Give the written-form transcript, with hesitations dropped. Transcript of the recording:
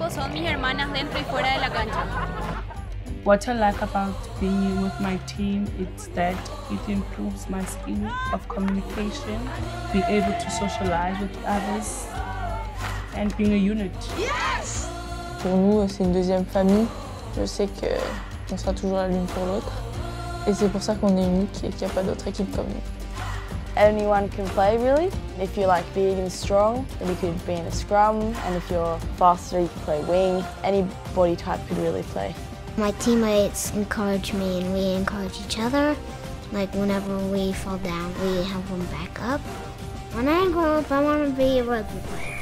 equipo son mis hermanas dentro y fuera de la cancha. What I like about being with my team is that it improves my skill of communication, being able to socialize with others, and being a unit. Yes! Pour nous, c'est une deuxième famille. Je sais qu'on sera toujours là l'une pour l'autre. Et c'est pour ça qu'on est unique et qu'il n'y a pas d'autre équipe comme nous. Anyone can play, really. If you're like big and strong, then you could be in a scrum, and if you're faster, you can play wing. Any body type could really play. My teammates encourage me and we encourage each other. Like whenever we fall down, we help them back up. When I grow up, I want to be a rugby player.